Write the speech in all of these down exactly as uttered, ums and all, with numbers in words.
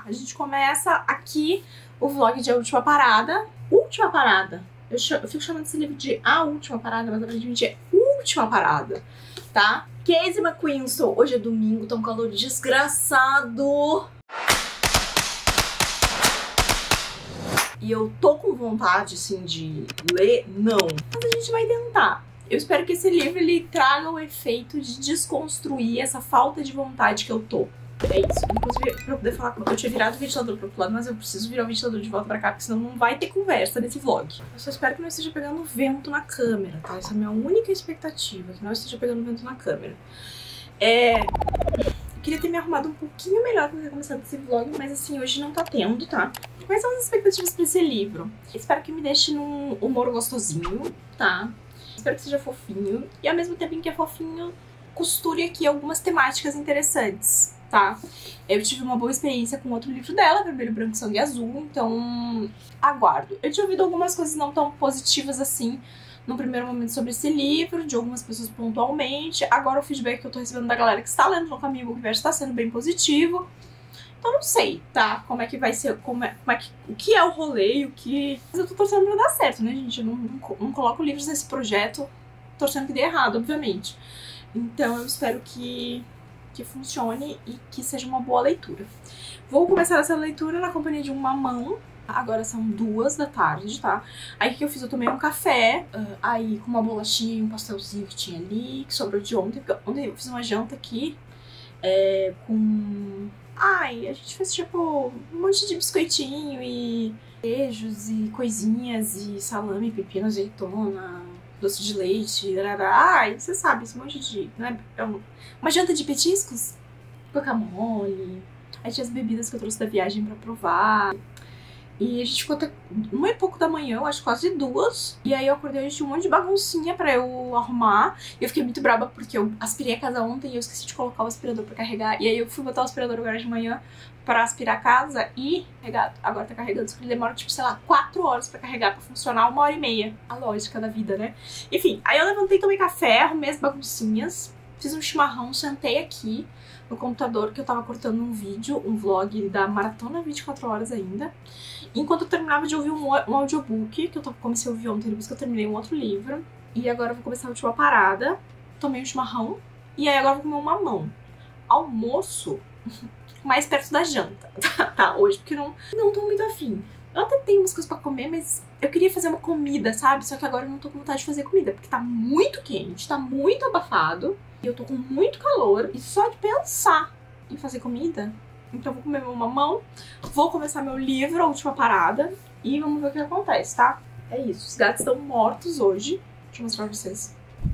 A gente começa aqui o vlog de A Última Parada. Última Parada. Eu, ch eu fico chamando esse livro de A Última Parada, mas aparentemente é Última Parada, tá? Casey McQuiston, hoje é domingo, tá um calor desgraçado. E eu tô com vontade, assim, de ler? Não. Mas a gente vai tentar. Eu espero que esse livro, ele traga o efeito de desconstruir essa falta de vontade que eu tô. É isso. Inclusive, pra poder falar, eu tinha virado o ventilador pro outro lado, mas eu preciso virar o ventilador de volta pra cá, porque senão não vai ter conversa nesse vlog. Eu só espero que não esteja pegando vento na câmera, tá? Essa é a minha única expectativa, que não esteja pegando vento na câmera. É... Eu queria ter me arrumado um pouquinho melhor pra ter começado esse vlog, mas assim, hoje não tá tendo, tá? Quais são as expectativas pra esse livro? Espero que me deixe num humor gostosinho, tá? Espero que seja fofinho. E ao mesmo tempo em que é fofinho, costure aqui algumas temáticas interessantes, tá? Eu tive uma boa experiência com outro livro dela, Vermelho, Branco, Sangue Azul, então aguardo. Eu tinha ouvido algumas coisas não tão positivas assim no primeiro momento sobre esse livro, de algumas pessoas pontualmente. Agora o feedback que eu tô recebendo da galera que está lendo no caminho Book Verso está sendo bem positivo. Então não sei, tá? Como é que vai ser, como é, como é que, o que é o rolê, o que... Mas eu tô torcendo pra dar certo, né, gente? Eu não, não, não coloco livros nesse projeto torcendo que dê errado, obviamente. Então eu espero que, que funcione e que seja uma boa leitura. Vou começar essa leitura na companhia de um mamão. Agora são duas da tarde, tá? Aí o que eu fiz? Eu tomei um café, uh, aí com uma bolachinha, um pastelzinho que tinha ali, que sobrou de ontem. Porque ontem eu fiz uma janta aqui, é, com... Ai, a gente fez tipo um monte de biscoitinho e queijos e coisinhas e salame, pepino, azeitona, doce de leite, ai, você sabe, esse monte de... Né? É uma janta de petiscos, guacamole, aí tinha as bebidas que eu trouxe da viagem pra provar. E a gente ficou até uma e pouco da manhã, eu acho quase duas. E aí eu acordei, a gente tinha um monte de baguncinha pra eu arrumar. E eu fiquei muito braba porque eu aspirei a casa ontem e eu esqueci de colocar o aspirador pra carregar. E aí eu fui botar o aspirador agora de manhã pra aspirar a casa e carregar. Agora tá carregando, só que ele demora tipo, sei lá, quatro horas pra carregar, pra funcionar uma hora e meia. A lógica da vida, né? Enfim, aí eu levantei, tomei café, arrumei as baguncinhas, fiz um chimarrão, sentei aqui no computador que eu tava cortando um vídeo, um vlog da Maratona vinte e quatro horas ainda. Enquanto eu terminava de ouvir um, um audiobook, que eu comecei a ouvir ontem, depois que eu terminei um outro livro. E agora eu vou começar a última parada. Tomei um chimarrão. E aí agora eu vou comer um mamão. Almoço mais perto da janta, tá? Hoje, porque não, não tô muito afim. Eu até tenho umas coisas pra comer, mas eu queria fazer uma comida, sabe? Só que agora eu não tô com vontade de fazer comida, porque tá muito quente, tá muito abafado. E eu tô com muito calor. E só de pensar em fazer comida... Então eu vou comer meu mamão, vou começar meu livro, A Última Parada, e vamos ver o que acontece, tá? É isso, os gatos estão mortos hoje. Deixa eu mostrar pra vocês.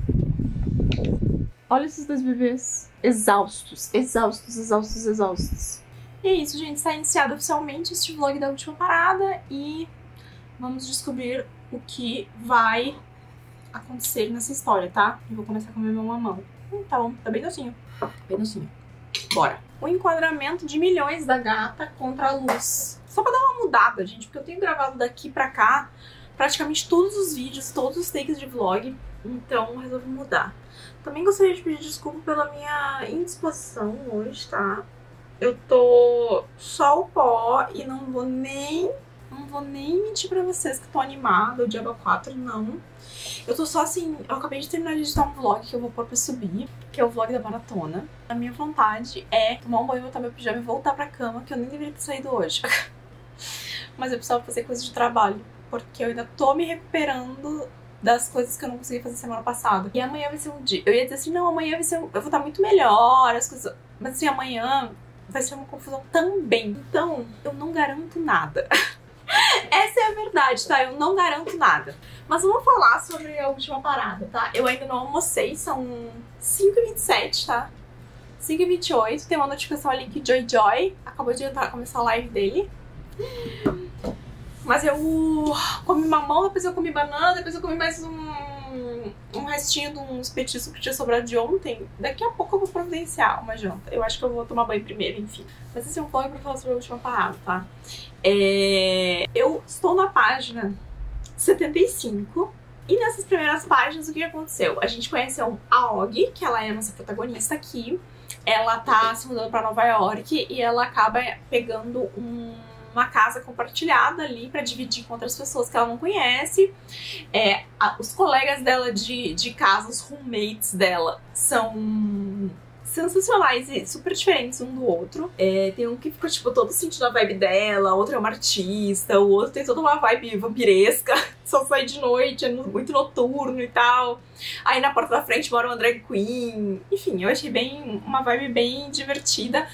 Olha esses dois bebês. Exaustos, exaustos, exaustos, exaustos. E é isso, gente, está iniciado oficialmente este vlog da Última Parada e vamos descobrir o que vai acontecer nessa história, tá? Eu vou começar a comer meu mamão. Hum, tá bom, tá bem docinho. Bem docinho. Bora. O enquadramento de milhões da gata contra a luz. Só pra dar uma mudada, gente, porque eu tenho gravado daqui pra cá praticamente todos os vídeos, todos os takes de vlog, então resolvi mudar. Também gostaria de pedir desculpa pela minha indisposição hoje, tá? Eu tô só o pó e não vou nem... Não vou nem mentir pra vocês que tô animada, o Diaba quatro, não. Eu tô só assim, eu acabei de terminar de editar um vlog que eu vou pôr pra subir, que é o vlog da maratona. A minha vontade é tomar um banho, botar meu pijama e voltar pra cama, que eu nem deveria ter saído hoje. Mas eu precisava fazer coisas de trabalho, porque eu ainda tô me recuperando das coisas que eu não consegui fazer semana passada. E amanhã vai ser um dia... Eu ia dizer assim, não, amanhã vai ser um... eu vou estar muito melhor, as coisas... Mas assim, amanhã vai ser uma confusão também. Então, eu não garanto nada. Essa é a verdade, tá? Eu não garanto nada. Mas vamos falar sobre a última parada, tá? Eu ainda não almocei, são cinco e vinte e sete, tá? cinco e vinte e oito, tem uma notificação ali que Joy Joy acabou de entrar, começar a live dele. Mas eu comi mamão, depois eu comi banana, depois eu comi mais um, um restinho de uns petiscos que tinha sobrado de ontem. Daqui a pouco eu vou providenciar uma janta. Eu acho que eu vou tomar banho primeiro, enfim. Mas esse é um vlog pra falar sobre a última parada, tá? É... Eu estou na página setenta e cinco. E nessas primeiras páginas, o que aconteceu? A gente conheceu a Og, que ela é a nossa protagonista aqui. ela tá se mudando pra Nova York e ela acaba pegando um, uma casa compartilhada ali pra dividir com outras pessoas que ela não conhece. É, a, os colegas dela de, de casa, os roommates dela, são sensacionais e super diferentes um do outro. É, tem um que fica, tipo, todo sentindo a vibe dela, outro é uma artista, o outro tem toda uma vibe vampiresca, só sai de noite, é muito noturno e tal. Aí na porta da frente mora uma drag queen. Enfim, eu achei bem uma vibe bem divertida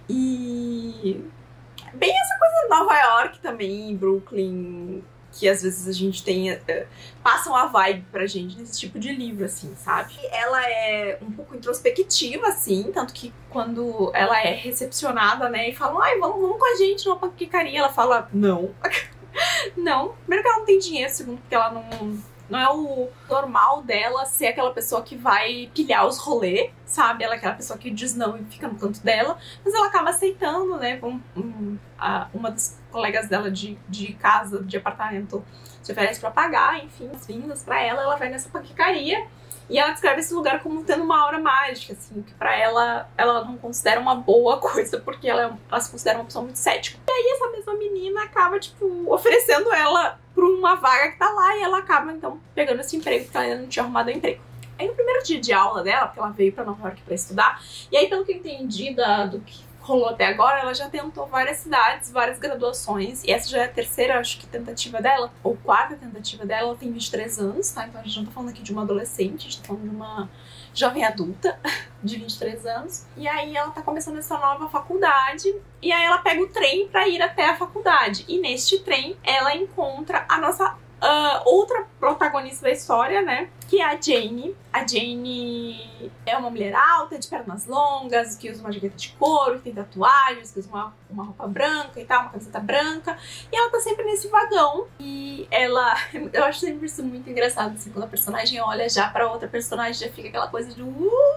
e bem essa coisa de Nova York também, Brooklyn, que às vezes a gente tem, uh, passam a vibe pra gente nesse tipo de livro, assim, sabe? Ela é um pouco introspectiva, assim, tanto que quando ela é recepcionada, né, e falam, ai, vamos, vamos com a gente numa panquecaria, ela fala, não. Não, primeiro que ela não tem dinheiro, segundo porque ela não... Não é o normal dela ser aquela pessoa que vai pilhar os rolês, sabe? Ela é aquela pessoa que diz não e fica no canto dela. Mas ela acaba aceitando, né? Um, um, a, uma das colegas dela de, de casa, de apartamento, se oferece pra pagar, enfim, as vindas pra ela. Ela vai nessa panquecaria e ela descreve esse lugar como tendo uma aura mágica, assim, que pra ela, ela não considera uma boa coisa, porque ela, ela se considera uma pessoa muito cética. E aí essa mesma menina acaba, tipo, oferecendo ela pra uma vaga que tá lá e ela acaba, então, pegando esse emprego, porque ela ainda não tinha arrumado o emprego. Aí no primeiro dia de aula dela, porque ela veio pra Nova York pra estudar, e aí pelo que eu entendi da, do que rolou até agora, ela já tentou várias cidades, várias graduações, e essa já é a terceira, acho que, tentativa dela, ou quarta tentativa dela. Ela tem vinte e três anos, tá? Então a gente não tá falando aqui de uma adolescente, a gente tá falando de uma jovem adulta de vinte e três anos. E aí ela tá começando essa nova faculdade, e aí ela pega o trem pra ir até a faculdade. E neste trem, ela encontra a nossa Uh, outra protagonista da história, né, que é a Jane. A Jane é uma mulher alta, de pernas longas, que usa uma jaqueta de couro, que tem tatuagens, que usa uma, uma roupa branca e tal, uma camiseta branca. E ela tá sempre nesse vagão. E ela... Eu acho sempre isso muito engraçado, assim, quando a personagem olha já pra outra personagem, já fica aquela coisa de...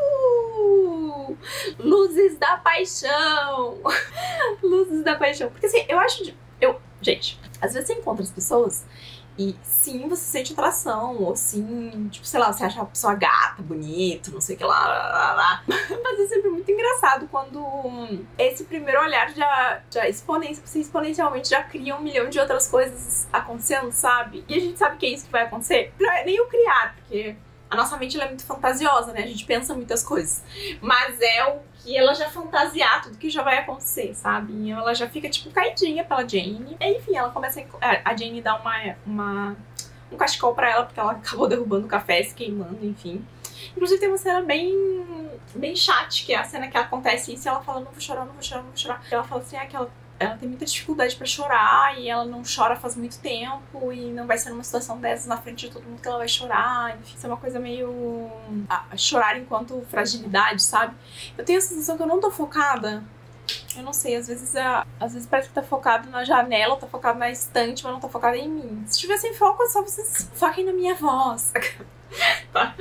Uh, luzes da paixão! Luzes da paixão. Porque, assim, eu acho... De, eu, gente, às vezes você encontra as pessoas... E sim, você sente atração, ou sim, tipo, sei lá, você acha a pessoa gata, bonita, não sei o que lá, lá, lá, lá. Mas é sempre muito engraçado quando esse primeiro olhar já, já exponencia, você exponencialmente já cria um milhão de outras coisas acontecendo, sabe? E a gente sabe que é isso que vai acontecer. Não é nem o criar, porque a nossa mente ela é muito fantasiosa, né? A gente pensa muitas coisas. Mas é o que ela já fantasiar tudo que já vai acontecer, sabe? E ela já fica, tipo, caidinha pela Jane. E, enfim, ela começa a... A Jane dá uma, uma, um cachecol pra ela, porque ela acabou derrubando o café, se queimando, enfim. Inclusive tem uma cena bem... bem chata, que é a cena que acontece isso e ela fala, não vou chorar, não vou chorar, não vou chorar. E ela fala assim, ah, que ela... Ela tem muita dificuldade pra chorar e ela não chora faz muito tempo e não vai ser numa situação dessas na frente de todo mundo que ela vai chorar. Enfim, isso é uma coisa meio... Ah, chorar enquanto fragilidade, sabe? Eu tenho a sensação que eu não tô focada. Eu não sei, às vezes, a... às vezes parece que tá focado na janela, tá focado na estante, mas não tá focado em mim. Se tiver sem foco, é só vocês foquem na minha voz. Tá?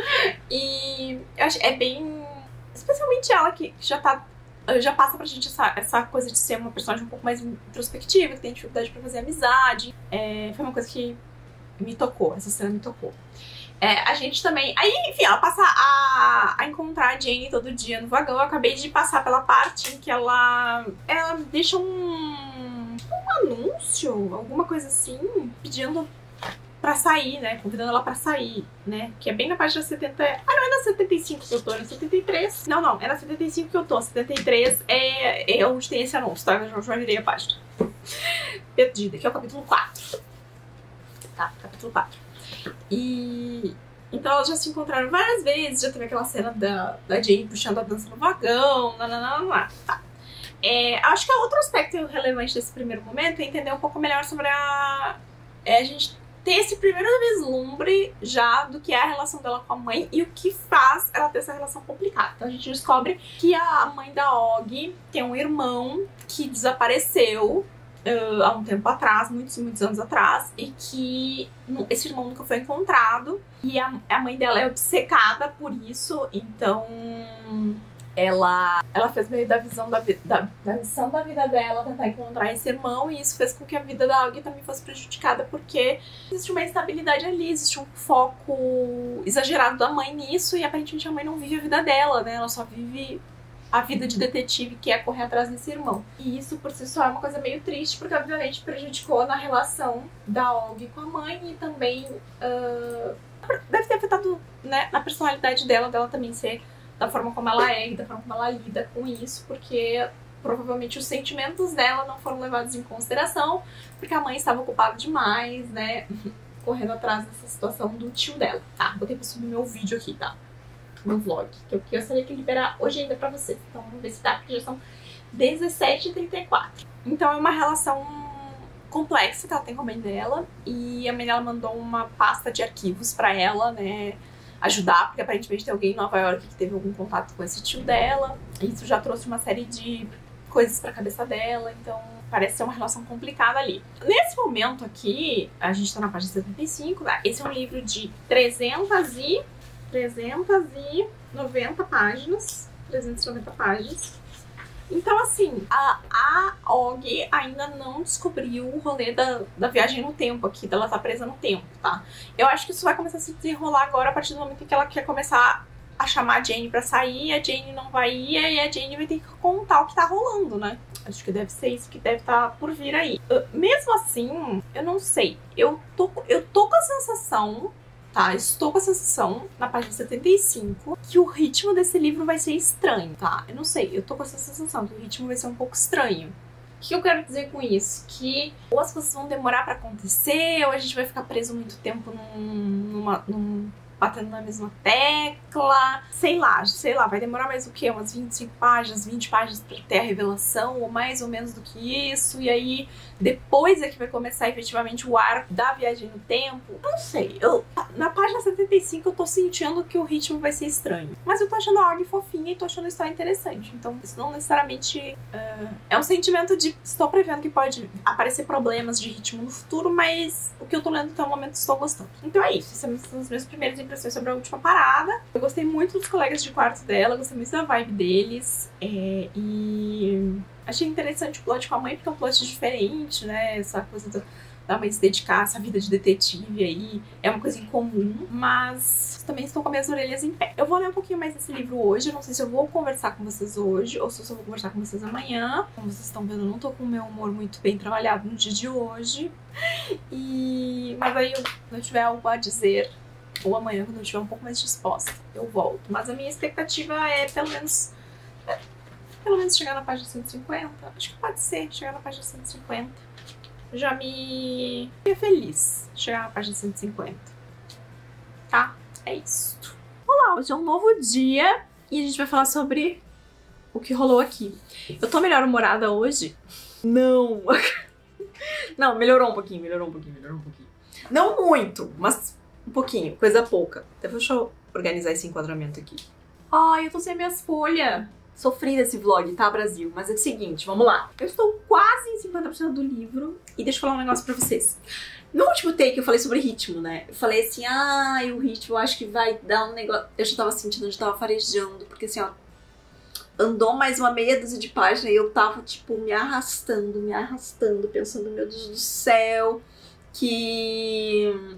E eu acho é bem... Especialmente ela que já tá... já passa pra gente essa, essa coisa de ser uma personagem um pouco mais introspectiva, que tem dificuldade pra fazer amizade. É, foi uma coisa que me tocou, essa cena me tocou. É, a gente também... Aí, enfim, ela passa a, a encontrar a Jane todo dia no vagão. Eu acabei de passar pela parte em que ela... Ela deixa um... um anúncio, alguma coisa assim, pedindo... pra sair, né? Convidando ela pra sair, né? Que é bem na página setenta... Ah, não, é na setenta e cinco que eu tô, é na setenta e três. Não, não, é na setenta e cinco que eu tô. setenta e três é, é onde tem esse anúncio, tá? Eu já virei a página. Perdida, que é o capítulo quatro. Tá, capítulo quatro. E... Então elas já se encontraram várias vezes, já teve aquela cena da, da Jane puxando a dança no vagão, nananana, tá. É, acho que é outro aspecto relevante desse primeiro momento é entender um pouco melhor sobre a... É, a gente... ter esse primeiro vislumbre já do que é a relação dela com a mãe e o que faz ela ter essa relação complicada. Então a gente descobre que a mãe da Og tem um irmão que desapareceu uh, há um tempo atrás, muitos e muitos anos atrás, e que esse irmão nunca foi encontrado. E a, a mãe dela é obcecada por isso, então... Ela, ela fez meio da visão da, da, da missão da vida dela tentar encontrar esse irmão, e isso fez com que a vida da Og também fosse prejudicada, porque existe uma instabilidade ali, existe um foco exagerado da mãe nisso, e aparentemente a mãe não vive a vida dela, né? Ela só vive a vida de detetive que é correr atrás desse irmão. E isso por si só é uma coisa meio triste, porque obviamente prejudicou na relação da Og com a mãe e também uh, deve ter afetado, né, na personalidade dela, dela também ser da forma como ela é e da forma como ela lida com isso, porque provavelmente os sentimentos dela não foram levados em consideração, porque a mãe estava ocupada demais, né, correndo atrás dessa situação do tio dela. Tá, botei pra subir meu vídeo aqui, tá? Meu vlog, que eu gostaria de liberar hoje ainda pra vocês. Então vamos ver se dá, porque já são dezessete e trinta e quatro. Então é uma relação complexa que ela tem com a mãe dela, e a mãe dela mandou uma pasta de arquivos pra ela, né, ajudar, porque aparentemente tem alguém em Nova York que teve algum contato com esse tio dela. Isso já trouxe uma série de coisas pra cabeça dela, então parece ser uma relação complicada ali. Nesse momento aqui, a gente tá na página setenta e cinco, tá? Esse é um livro de trezentas e noventa páginas, trezentas e noventa páginas. Então, assim, a, a Og ainda não descobriu o rolê da, da viagem no tempo aqui, dela tá presa no tempo, tá? Eu acho que isso vai começar a se desenrolar agora a partir do momento em que ela quer começar a chamar a Jane pra sair, a Jane não vai ir, e a Jane vai ter que contar o que tá rolando, né? Acho que deve ser isso que deve estar por vir aí. Uh, mesmo assim, eu não sei, eu tô, eu tô com a sensação... Tá, estou com a sensação, na página setenta e cinco, que o ritmo desse livro vai ser estranho, tá? Eu não sei, eu tô com essa sensação que o ritmo vai ser um pouco estranho. O que eu quero dizer com isso? Que ou as coisas vão demorar pra acontecer, ou a gente vai ficar preso muito tempo num, numa, num, batendo na mesma tecla, sei lá, sei lá, vai demorar mais o quê? Umas vinte e cinco páginas, vinte páginas pra ter a revelação, ou mais ou menos do que isso, e aí depois é que vai começar efetivamente o arco da viagem no tempo. Não sei, eu, na página setenta e cinco eu tô sentindo que o ritmo vai ser estranho, mas eu tô achando a Og fofinha e tô achando a história interessante, então isso não necessariamente uh, é um sentimento de estou prevendo que pode aparecer problemas de ritmo no futuro, mas o que eu tô lendo até o momento estou gostando. Então é isso, essas são as minhas primeiras impressões sobre a última parada. Eu gostei muito dos colegas de quarto dela, gostei muito da vibe deles, é, e achei interessante o plot com a mãe, porque é um plot diferente, né, essa coisa da, da mãe se dedicar a essa vida de detetive aí, é uma coisa incomum, mas também estou com minhas orelhas em pé. Eu vou ler um pouquinho mais desse livro hoje, eu não sei se eu vou conversar com vocês hoje, ou se eu só vou conversar com vocês amanhã. Como vocês estão vendo, eu não tô com o meu humor muito bem trabalhado no dia de hoje, e... mas aí quando eu tiver algo a dizer, ou amanhã, quando eu estiver um pouco mais disposta, eu volto. Mas a minha expectativa é, pelo menos, é, pelo menos chegar na página cento e cinquenta. Acho que pode ser, chegar na página cento e cinquenta. Já me fiquei feliz chegar na página cento e cinquenta. Tá? É isso. Olá, hoje é um novo dia e a gente vai falar sobre o que rolou aqui. Eu tô melhor humorada hoje? Não! Não, melhorou um pouquinho, melhorou um pouquinho, melhorou um pouquinho. Não muito, mas... um pouquinho, coisa pouca. Até deixa eu organizar esse enquadramento aqui. Ai, eu tô sem minhas folhas. Sofri desse vlog, tá, Brasil? Mas é o seguinte, vamos lá. Eu estou quase em cinquenta por cento do livro. E deixa eu falar um negócio pra vocês. No último take eu falei sobre ritmo, né? Eu falei assim, ah, o ritmo eu acho que vai dar um negócio... Eu já tava sentindo, eu já tava farejando. Porque assim, ó, andou mais uma meia dúzia de páginas e eu tava, tipo, me arrastando, me arrastando. Pensando, meu Deus do céu, que...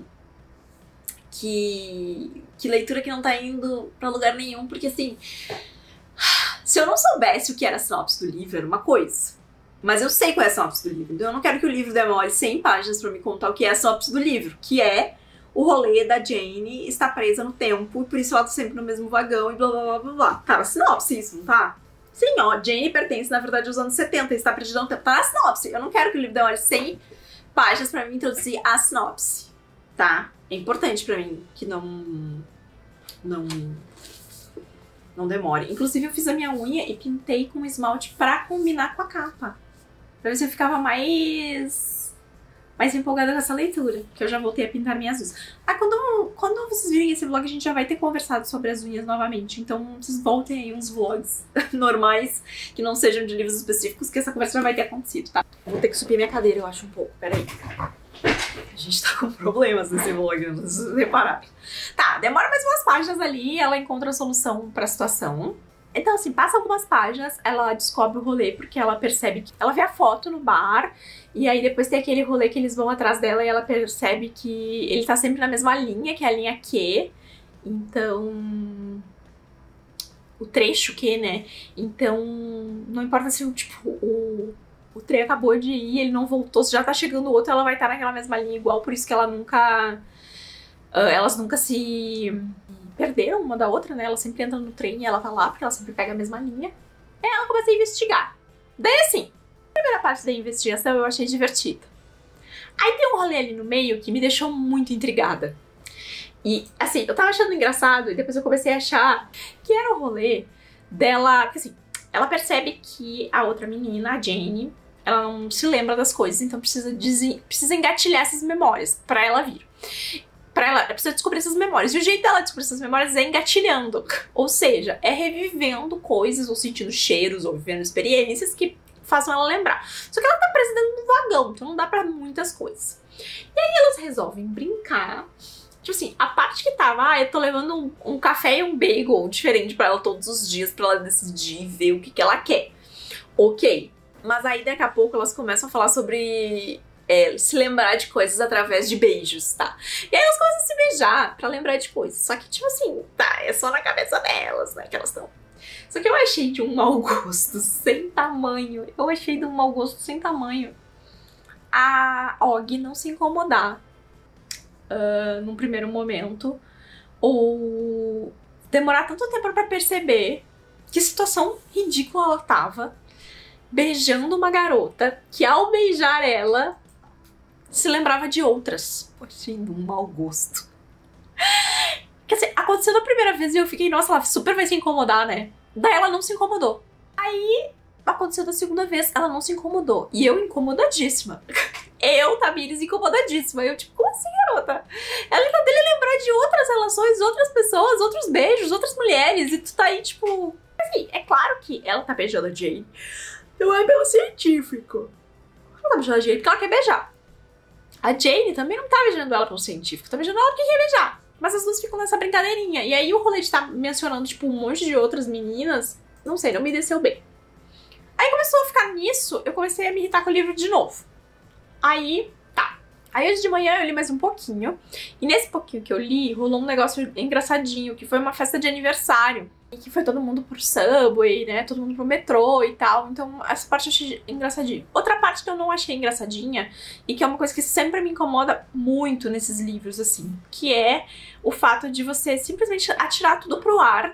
Que, que leitura que não tá indo pra lugar nenhum, porque assim, se eu não soubesse o que era a sinopse do livro, era uma coisa. Mas eu sei qual é a sinopse do livro, então eu não quero que o livro demore cem páginas pra me contar o que é a sinopse do livro, que é o rolê da Jane estar presa no tempo, e por isso ela tá sempre no mesmo vagão e blá blá blá blá blá. Tá na sinopse isso, não tá? Sim, ó, Jane pertence, na verdade, aos anos setenta e está perdida no tempo. Tá na sinopse. Eu não quero que o livro demore cem páginas pra me introduzir a sinopse, tá? É importante pra mim que não, não, não demore. Inclusive eu fiz a minha unha e pintei com esmalte pra combinar com a capa. Pra ver se eu ficava mais, mais empolgada com essa leitura. Que eu já voltei a pintar minhas unhas. Ah, quando, quando vocês virem esse vlog, a gente já vai ter conversado sobre as unhas novamente. Então vocês voltem aí uns vlogs normais, que não sejam de livros específicos, que essa conversa já vai ter acontecido, tá? Eu vou ter que subir minha cadeira, eu acho, um pouco. Peraí. A gente tá com problemas nesse vlog, não preciso reparar. Tá, demora mais umas páginas ali, ela encontra a solução pra situação. Então, assim, passa algumas páginas, ela descobre o rolê porque ela percebe que... Ela vê a foto no bar, e aí depois tem aquele rolê que eles vão atrás dela e ela percebe que ele tá sempre na mesma linha, que é a linha Q. Então... o trecho que, né? Então, não importa se, tipo, o, o trem acabou de ir, ele não voltou, se já tá chegando outro, ela vai estar naquela mesma linha igual, por isso que ela nunca... Uh, elas nunca se perderam uma da outra, né? Ela sempre entra no trem e ela tá lá, porque ela sempre pega a mesma linha. Aí ela começa a investigar. Daí, assim, a primeira parte da investigação eu achei divertida. Aí tem um rolê ali no meio que me deixou muito intrigada. E, assim, eu tava achando engraçado e depois eu comecei a achar que era o rolê dela... Porque, assim, ela percebe que a outra menina, a Jane, ela não se lembra das coisas, então precisa, precisa engatilhar essas memórias pra ela vir. Pra ela, ela precisa descobrir essas memórias. E o jeito dela descobrir essas memórias é engatilhando. Ou seja, é revivendo coisas, ou sentindo cheiros, ou vivendo experiências que façam ela lembrar. Só que ela tá presa dentro de um vagão, então não dá pra muitas coisas. E aí elas resolvem brincar. Tipo assim, a parte que tava, ah, eu tô levando um, um café e um bagel diferente pra ela todos os dias, pra ela decidir e ver o que que ela quer. Ok. Mas aí daqui a pouco elas começam a falar sobre... É, se lembrar de coisas através de beijos, tá? E aí elas começam a se beijar pra lembrar de coisas. Só que, tipo assim, tá, é só na cabeça delas, né, que elas estão. Só que eu achei de um mau gosto sem tamanho. Eu achei de um mau gosto sem tamanho a Og não se incomodar uh, num primeiro momento. Ou demorar tanto tempo pra perceber que situação ridícula ela tava. Beijando uma garota que, ao beijar ela, se lembrava de outras. Achei de um mau gosto. Quer dizer, aconteceu da primeira vez e eu fiquei, nossa, ela super vai se incomodar, né? Daí ela não se incomodou. Aí, aconteceu da segunda vez, ela não se incomodou. E eu incomodadíssima. Eu, Tamires, incomodadíssima. Eu, tipo, como assim, garota? Ela tá dele lembrar de outras relações, outras pessoas, outros beijos, outras mulheres. E tu tá aí, tipo... Enfim, é claro que ela tá beijando a Jane. Não é pelo científico. Ela tá beijando a Jane porque ela quer beijar. A Jane também não tá beijando ela pelo científico, tá beijando ela porque quer beijar. Mas as duas ficam nessa brincadeirinha. E aí o rolê de estar mencionando, tipo, um monte de outras meninas, não sei, não me desceu bem. Aí começou a ficar nisso, eu comecei a me irritar com o livro de novo. Aí, tá. Aí hoje de manhã eu li mais um pouquinho. E nesse pouquinho que eu li, rolou um negócio engraçadinho, que foi uma festa de aniversário. E que foi todo mundo pro subway, né? Todo mundo pro metrô e tal. Então, essa parte eu achei engraçadinha. Outra parte que eu não achei engraçadinha, e que é uma coisa que sempre me incomoda muito nesses livros, assim, que é o fato de você simplesmente atirar tudo pro ar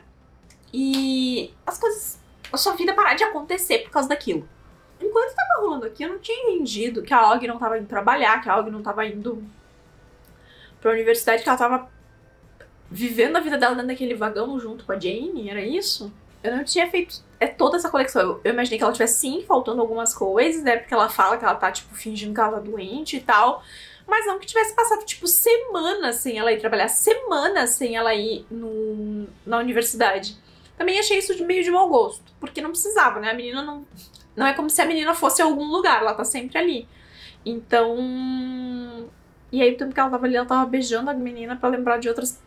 e as coisas, a sua vida parar de acontecer por causa daquilo. Enquanto tava rolando aqui, eu não tinha entendido que a Og não tava indo trabalhar, que a Og não tava indo pra universidade, que ela tava vivendo a vida dela dentro daquele vagão junto com a Jane, era isso? Eu não tinha feito é, toda essa conexão. Eu, eu imaginei que ela tivesse sim faltando algumas coisas, né? Porque ela fala que ela tá, tipo, fingindo que ela tá doente e tal. Mas não que tivesse passado, tipo, semanas sem ela ir trabalhar, semanas sem ela ir no, na universidade. Também achei isso de meio de mau gosto, porque não precisava, né? A menina não... Não é como se a menina fosse a algum lugar, ela tá sempre ali. Então... E aí, o tempo que ela tava ali, ela tava beijando a menina pra lembrar de outras...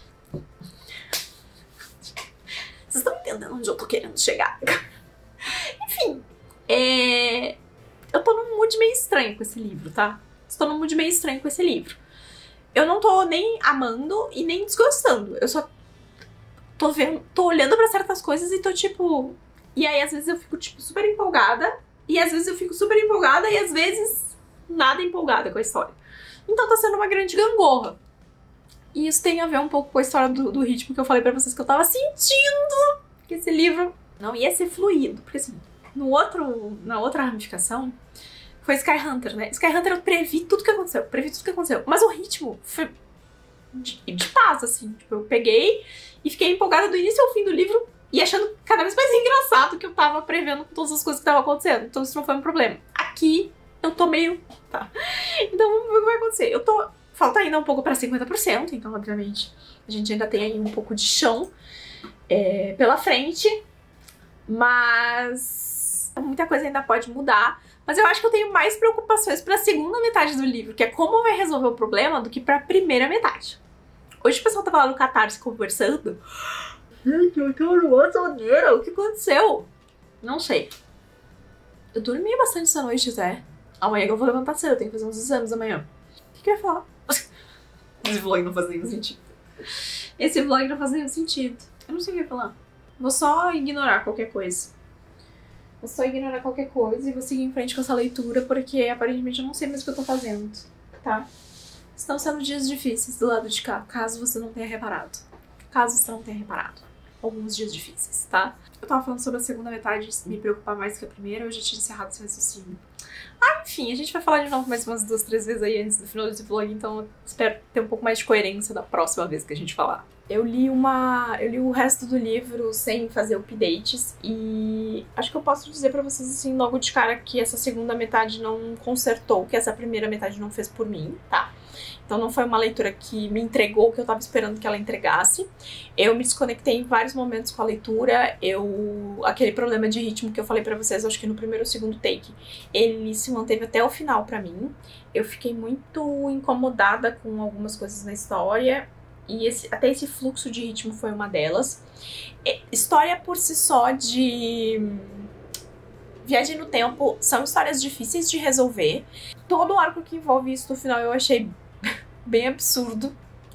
Vocês estão entendendo onde eu tô querendo chegar? Enfim, é... eu tô num mood meio estranho com esse livro, tá? Estou num mood meio estranho com esse livro. Eu não tô nem amando e nem desgostando. Eu só tô vendo, tô olhando pra certas coisas e tô tipo... E aí, às vezes, eu fico, tipo, super empolgada. E às vezes eu fico super empolgada e às vezes nada empolgada com a história. Então tá sendo uma grande gangorra. E isso tem a ver um pouco com a história do, do ritmo que eu falei pra vocês que eu tava sentindo que esse livro não ia ser fluido. Porque assim, no outro, na outra ramificação foi Skyhunter, né? Skyhunter eu previ tudo que aconteceu, previ tudo que aconteceu. Mas o ritmo foi de, de paz, assim. Tipo, eu peguei e fiquei empolgada do início ao fim do livro e achando cada vez mais engraçado que eu tava prevendo todas as coisas que estavam acontecendo. Então isso não foi um problema. Aqui eu tô meio... Tá. Então vamos ver o que vai acontecer. Eu tô... Falta ainda um pouco para cinquenta por cento, então, obviamente, a gente ainda tem aí um pouco de chão é, pela frente, mas muita coisa ainda pode mudar. Mas eu acho que eu tenho mais preocupações para a segunda metade do livro, que é como vai resolver o problema, do que para a primeira metade. Hoje o pessoal tava lá no Catarse conversando. Gente, eu tô numa soneira, o que aconteceu? Não sei. Eu dormi bastante essa noite, até. Amanhã que eu vou levantar cedo, eu tenho que fazer uns exames amanhã. O que que eu ia falar? Esse vlog não faz nenhum sentido. Esse vlog não faz nenhum sentido. Eu não sei o que eu ia falar. Vou só ignorar qualquer coisa. Vou só ignorar qualquer coisa e vou seguir em frente com essa leitura, porque aparentemente eu não sei mais o que eu tô fazendo, tá? Estão sendo dias difíceis do lado de cá, caso você não tenha reparado. Caso você não tenha reparado. Alguns dias difíceis, tá? Eu tava falando sobre a segunda metade me preocupar mais que a primeira, eu já tinha encerrado esse raciocínio. Ah, enfim, a gente vai falar de novo mais umas duas, três vezes aí antes do final desse vlog, então eu espero ter um pouco mais de coerência da próxima vez que a gente falar. Eu li uma... eu li o resto do livro sem fazer updates e acho que eu posso dizer pra vocês assim logo de cara que essa segunda metade não consertou o que essa primeira metade não fez por mim, tá? Então não foi uma leitura que me entregou o que eu tava esperando que ela entregasse. Eu me desconectei em vários momentos com a leitura. Eu... aquele problema de ritmo que eu falei pra vocês, acho que no primeiro ou segundo take, ele se manteve até o final pra mim. Eu fiquei muito incomodada com algumas coisas na história. E esse, até esse fluxo de ritmo foi uma delas. E, história por si só de... Viagem no Tempo são histórias difíceis de resolver. Todo o arco que envolve isso no final eu achei bem absurdo.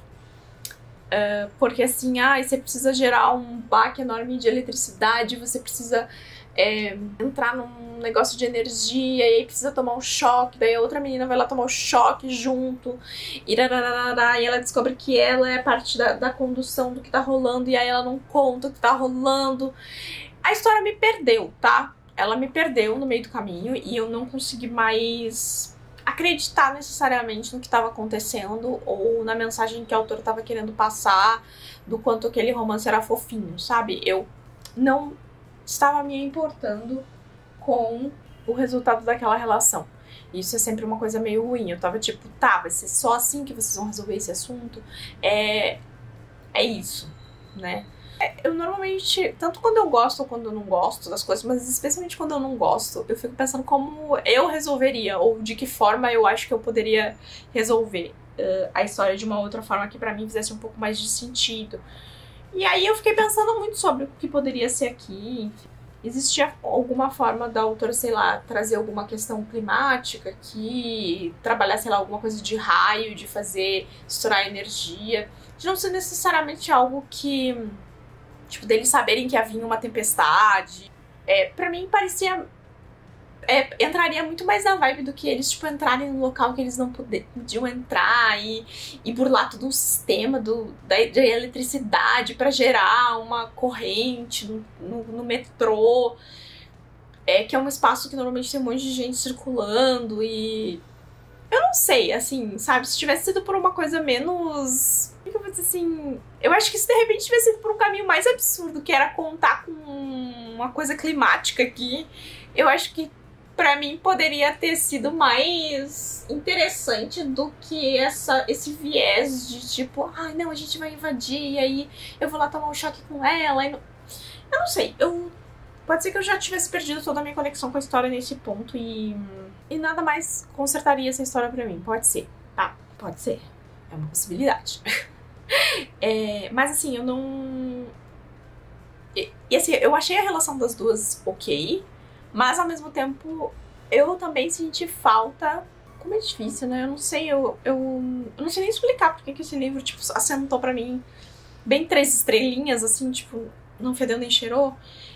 Uh, porque assim, ah, você precisa gerar um baque enorme de eletricidade, você precisa é, entrar num negócio de energia, e aí precisa tomar um choque, daí a outra menina vai lá tomar o choque junto, e, e ela descobre que ela é parte da, da condução do que tá rolando, e aí ela não conta o que tá rolando. A história me perdeu, tá? Ela me perdeu no meio do caminho, e eu não consegui mais acreditar necessariamente no que estava acontecendo ou na mensagem que a autora estava querendo passar, do quanto aquele romance era fofinho, sabe? Eu não estava me importando com o resultado daquela relação. Isso é sempre uma coisa meio ruim. Eu tava tipo, tá, vai ser só assim que vocês vão resolver esse assunto? É, é isso, né? Eu normalmente, tanto quando eu gosto ou quando eu não gosto das coisas, mas especialmente quando eu não gosto, eu fico pensando como eu resolveria, ou de que forma eu acho que eu poderia resolver uh, a história de uma outra forma que pra mim fizesse um pouco mais de sentido. E aí eu fiquei pensando muito sobre o que poderia ser aqui, enfim. Existia alguma forma da autora, sei lá, trazer alguma questão climática aqui, trabalhar, sei lá, alguma coisa de raio, de fazer estourar energia, de não ser necessariamente algo que... tipo, deles saberem que havia uma tempestade. É, pra mim parecia... É, entraria muito mais na vibe do que eles, tipo, entrarem no local que eles não podiam entrar e, e burlar todo um sistema do, da, de eletricidade pra gerar uma corrente no, no, no metrô. É, que é um espaço que normalmente tem um monte de gente circulando e... eu não sei, assim, sabe? Se tivesse sido por uma coisa menos... como que eu vou dizer assim? Eu acho que se de repente tivesse sido por um caminho mais absurdo, que era contar com uma coisa climática aqui, eu acho que pra mim poderia ter sido mais interessante do que essa, esse viés de tipo, ai, ah, não, a gente vai invadir e aí eu vou lá tomar um choque com ela. E não... eu não sei, eu... pode ser que eu já tivesse perdido toda a minha conexão com a história nesse ponto e... e nada mais consertaria essa história pra mim. Pode ser, tá? Pode ser. É uma possibilidade. é, mas assim, eu não... E, e assim, eu achei a relação das duas ok, mas ao mesmo tempo eu também senti falta... como é difícil, né? Eu não sei, eu, eu, eu não sei nem explicar porque que esse livro, tipo, assentou pra mim bem três estrelinhas, assim, tipo, não fedeu nem cheirou.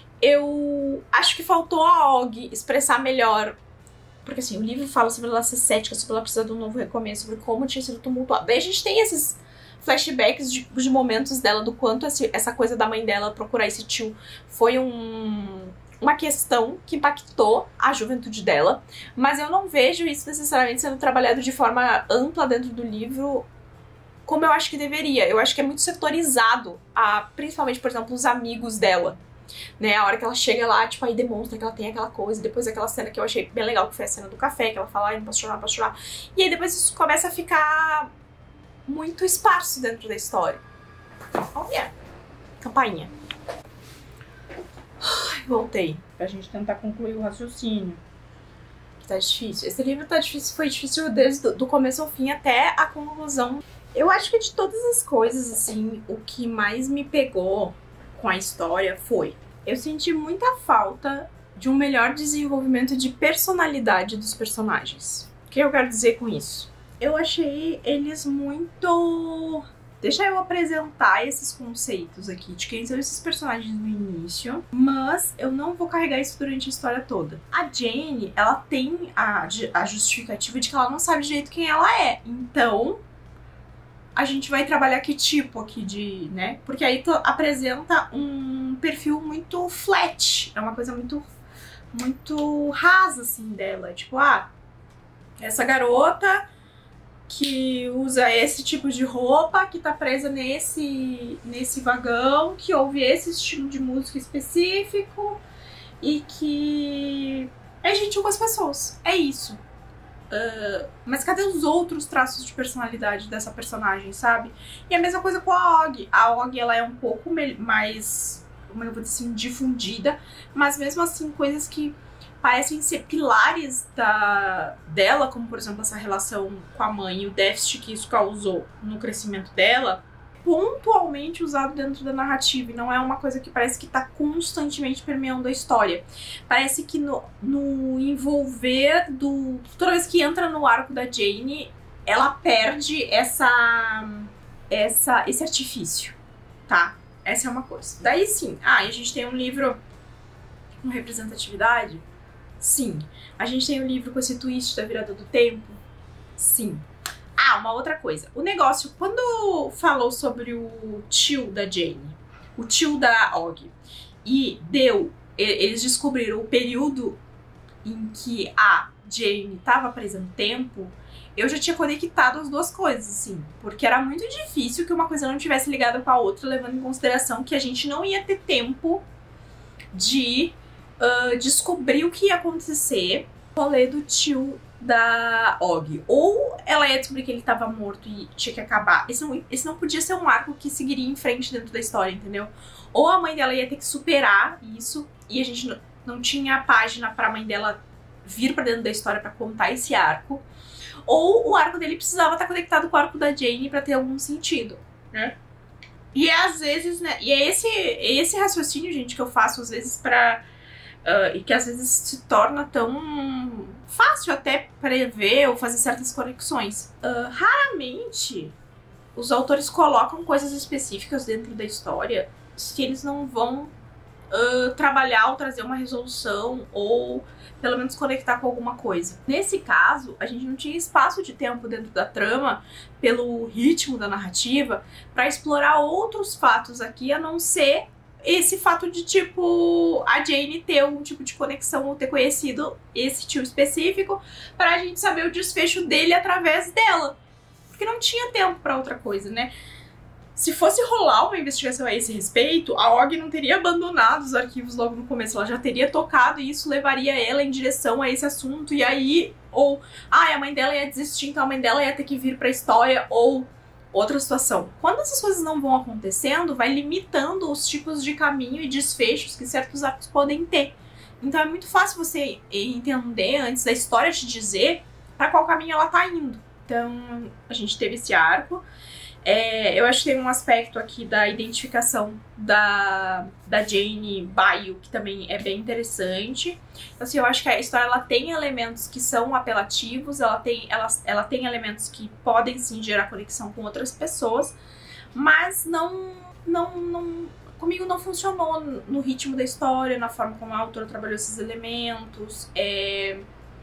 Eu acho que faltou a Og expressar melhor. Porque assim, o livro fala sobre ela ser cética, sobre ela precisar de um novo recomeço, sobre como tinha sido tumultuado. Daí a gente tem esses flashbacks de, de momentos dela, do quanto esse, essa coisa da mãe dela procurar esse tio foi um, uma questão que impactou a juventude dela. Mas eu não vejo isso necessariamente sendo trabalhado de forma ampla dentro do livro, como eu acho que deveria. Eu acho que é muito setorizado, a, principalmente, por exemplo, os amigos dela. Né, a hora que ela chega lá, tipo, aí demonstra que ela tem aquela coisa. Depois aquela cena que eu achei bem legal, que foi a cena do café, que ela fala, ai, não posso chorar, não posso chorar. E aí depois isso começa a ficar muito esparso dentro da história. Olha, campainha. Ai, voltei pra gente tentar concluir o raciocínio, que tá difícil. Esse livro tá difícil, foi difícil desde o começo ao fim até a conclusão. Eu acho que de todas as coisas, assim, o que mais me pegou com a história foi... eu senti muita falta de um melhor desenvolvimento de personalidade dos personagens. O que eu quero dizer com isso? Eu achei eles muito deixa eu apresentar esses conceitos aqui de quem são esses personagens no início, mas eu não vou carregar isso durante a história toda. A Jane, ela tem a, a justificativa de que ela não sabe direito quem ela é, então a gente vai trabalhar que tipo aqui de, né? Porque aí tu apresenta um perfil muito flat, é uma coisa muito, muito rasa, assim, dela. Tipo, ah, essa garota que usa esse tipo de roupa, que tá presa nesse, nesse vagão, que ouve esse estilo de música específico e que é gentil com as pessoas. É isso. Uh, mas cadê os outros traços de personalidade dessa personagem, sabe? E a mesma coisa com a Og. A Og, ela é um pouco mais, como eu vou dizer assim, difundida, mas mesmo assim, coisas que parecem ser pilares da, dela, como por exemplo essa relação com a mãe e o déficit que isso causou no crescimento dela, pontualmente usado dentro da narrativa, e não é uma coisa que parece que tá constantemente permeando a história. Parece que no, no envolver do... toda vez que entra no arco da Jane, ela perde essa, essa, esse artifício, tá? Essa é uma coisa. Daí sim, ah, a gente tem um livro com representatividade? Sim. A gente tem um livro com esse twist da virada do tempo? Sim. Ah, uma outra coisa. O negócio, quando falou sobre o tio da Jane, o tio da Og, e deu, eles descobriram o período em que a Jane estava presa no tempo, eu já tinha conectado as duas coisas, assim, porque era muito difícil que uma coisa não tivesse ligada com a outra, levando em consideração que a gente não ia ter tempo de uh, descobrir o que ia acontecer no rolê do tio da Og. Ou ela ia descobrir que ele estava morto e tinha que acabar. Esse não, esse não podia ser um arco que seguiria em frente dentro da história, entendeu? Ou a mãe dela ia ter que superar isso e a gente não, não tinha a página pra mãe dela vir pra dentro da história pra contar esse arco. Ou o arco dele precisava estar conectado com o arco da Jane pra ter algum sentido, né? E é às vezes, né? E é esse, é esse raciocínio, gente, que eu faço às vezes pra... Uh, e que às vezes se torna tão fácil até prever ou fazer certas conexões. Uh, raramente os autores colocam coisas específicas dentro da história que eles não vão uh, trabalhar ou trazer uma resolução ou pelo menos conectar com alguma coisa. Nesse caso, a gente não tinha espaço de tempo dentro da trama, pelo ritmo da narrativa, para explorar outros fatos aqui, a não ser esse fato de, tipo, a Jane ter algum tipo de conexão ou ter conhecido esse tio específico pra gente saber o desfecho dele através dela. Porque não tinha tempo pra outra coisa, né? Se fosse rolar uma investigação a esse respeito, a Og não teria abandonado os arquivos logo no começo. Ela já teria tocado e isso levaria ela em direção a esse assunto. E aí, ou, ah, a mãe dela ia desistir, então a mãe dela ia ter que vir pra história, ou... outra situação. Quando essas coisas não vão acontecendo, vai limitando os tipos de caminho e desfechos que certos arcos podem ter. Então é muito fácil você entender antes da história te dizer para qual caminho ela tá indo. Então a gente teve esse arco. É, eu acho que tem um aspecto aqui da identificação da, da Jane Baio, que também é bem interessante. Então, assim, eu acho que a história ela tem elementos que são apelativos, ela tem, ela, ela tem elementos que podem sim gerar conexão com outras pessoas, mas não, não, não, comigo não funcionou no ritmo da história, na forma como a autora trabalhou esses elementos. É...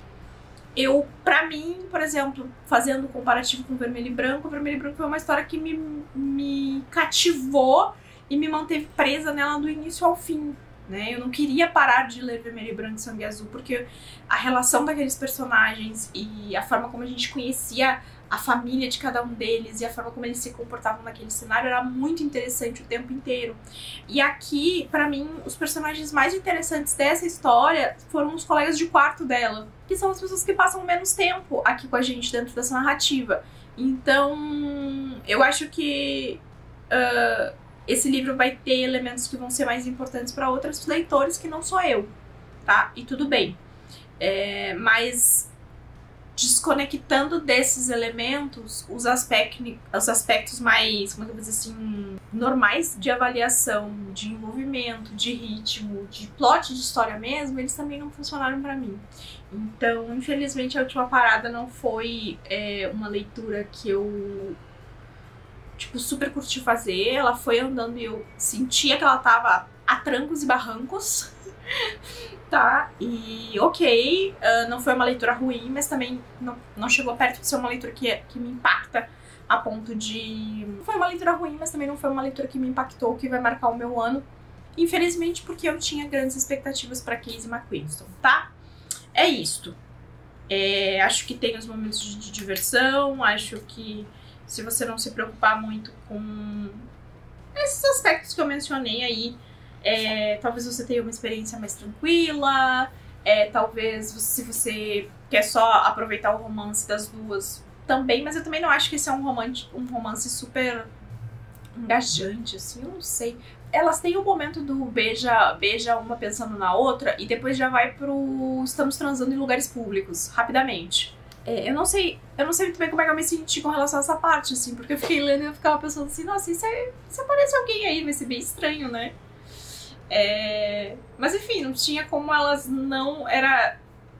Eu, pra mim, por exemplo, fazendo um comparativo com Vermelho e Branco, Vermelho e Branco foi uma história que me, me cativou e me manteve presa nela do início ao fim, né? Eu não queria parar de ler Vermelho e Branco e Sangue Azul, porque a relação daqueles personagens e a forma como a gente conhecia a família de cada um deles e a forma como eles se comportavam naquele cenário era muito interessante o tempo inteiro. E aqui, pra mim, os personagens mais interessantes dessa história foram os colegas de quarto dela, que são as pessoas que passam menos tempo aqui com a gente dentro dessa narrativa. Então, eu acho que uh, esse livro vai ter elementos que vão ser mais importantes para outros leitores que não sou eu, tá? E tudo bem. É, mas desconectando desses elementos os aspectos, os aspectos mais, como é que eu vou dizer assim, normais de avaliação, de envolvimento, de ritmo, de plot de história mesmo, eles também não funcionaram pra mim. Então, infelizmente, a última parada não foi é, uma leitura que eu tipo, super curti fazer. Ela foi andando e eu sentia que ela tava a trancos e barrancos. Tá, e ok, uh, não foi uma leitura ruim, mas também não, não chegou perto de ser uma leitura que, que me impacta a ponto de... Não foi uma leitura ruim, mas também não foi uma leitura que me impactou, que vai marcar o meu ano. Infelizmente, porque eu tinha grandes expectativas pra Casey McQuiston, tá? É isto. É, acho que tem os momentos de, de diversão, acho que se você não se preocupar muito com esses aspectos que eu mencionei aí, é, talvez você tenha uma experiência mais tranquila, é, talvez se você quer só aproveitar o romance das duas também, mas eu também não acho que esse é um romance, um romance super engajante, assim, eu não sei. Elas têm o momento do beija, beija uma pensando na outra e depois já vai pro estamos transando em lugares públicos, rapidamente. É, eu não sei, eu não sei muito bem como é que eu me senti com relação a essa parte, assim, porque eu fiquei lendo e eu ficava pensando assim, nossa, e se, se aparece alguém aí, vai ser bem estranho, né? É, mas enfim, não tinha como elas não... Era,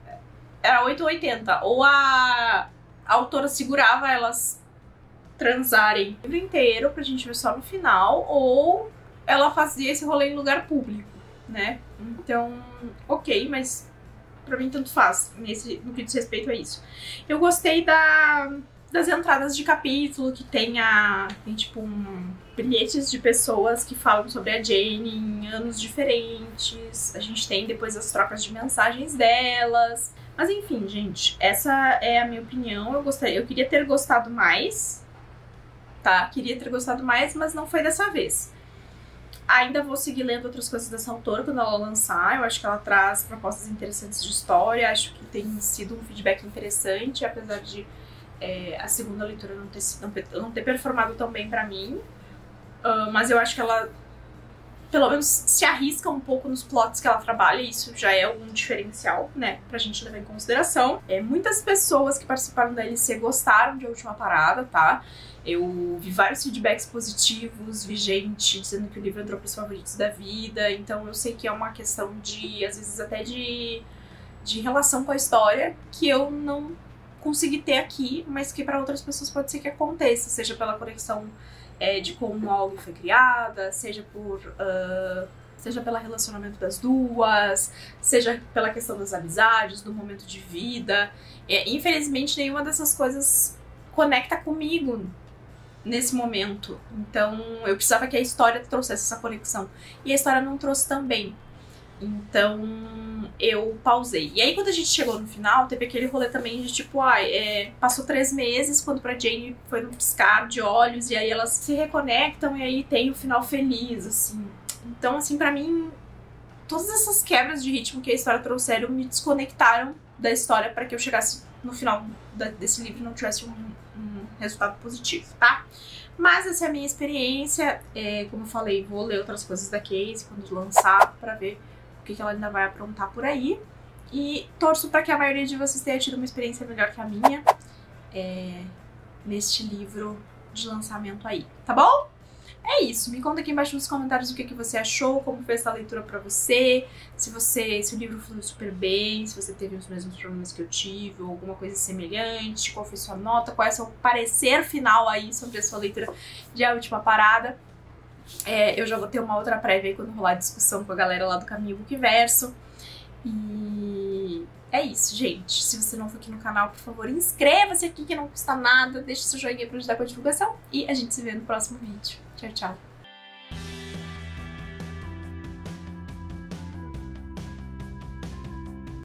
era oito ou oitenta. Ou a, a autora segurava elas transarem o livro inteiro pra gente ver só no final, ou ela fazia esse rolê em lugar público, né? Então, ok, mas pra mim tanto faz nesse, no que diz respeito a isso. Eu gostei da... das entradas de capítulo, que tem, a, tem tipo um, bilhetes de pessoas que falam sobre a Jane em anos diferentes. A gente tem depois as trocas de mensagens delas. Mas enfim, gente, essa é a minha opinião. Eu gostaria, eu queria ter gostado mais, tá? Queria ter gostado mais, mas não foi dessa vez. Ainda vou seguir lendo outras coisas dessa autora quando ela lançar. Eu acho que ela traz propostas interessantes de história. Acho que tem sido um feedback interessante, apesar de É, a segunda leitura não ter, não, não ter performado tão bem pra mim, uh, mas eu acho que ela pelo menos se arrisca um pouco nos plots que ela trabalha, e isso já é um diferencial, né, pra gente levar em consideração. É, muitas pessoas que participaram da L C gostaram de A Última Parada, tá? Eu vi vários feedbacks positivos, vi gente dizendo que o livro entrou pros favoritos da vida, então eu sei que é uma questão de, às vezes até de, de relação com a história, que eu não consegui ter aqui, mas que para outras pessoas pode ser que aconteça, seja pela conexão é, de como a O G foi criada, seja por uh, seja pelo relacionamento das duas, seja pela questão das amizades, do momento de vida. É, infelizmente, nenhuma dessas coisas conecta comigo nesse momento, então eu precisava que a história trouxesse essa conexão, e a história não trouxe também. Então eu pausei. E aí quando a gente chegou no final, teve aquele rolê também de tipo, ai, ah, é, passou três meses, quando pra Jane foi num piscar de olhos, e aí elas se reconectam e aí tem o final feliz, assim. Então, assim, pra mim, todas essas quebras de ritmo que a história trouxeram me desconectaram da história pra que eu chegasse no final da, desse livro e não tivesse um, um resultado positivo, tá? Mas essa é a minha experiência. É, como eu falei, vou ler outras coisas da Casey quando lançar pra ver o que ela ainda vai aprontar por aí. E torço para que a maioria de vocês tenha tido uma experiência melhor que a minha é, neste livro de lançamento aí, tá bom? É isso, me conta aqui embaixo nos comentários o que, que você achou, como foi essa leitura pra você, se você, se o livro fluiu super bem, se você teve os mesmos problemas que eu tive, ou alguma coisa semelhante, qual foi sua nota, qual é o seu parecer final aí sobre a sua leitura de A Última Parada. É, eu já vou ter uma outra prévia aí quando rolar discussão com a galera lá do Caminho Bookverso. E é isso, gente. Se você não for aqui no canal, por favor, inscreva-se aqui que não custa nada. Deixe seu joinha pra ajudar com a divulgação. E a gente se vê no próximo vídeo. Tchau, tchau.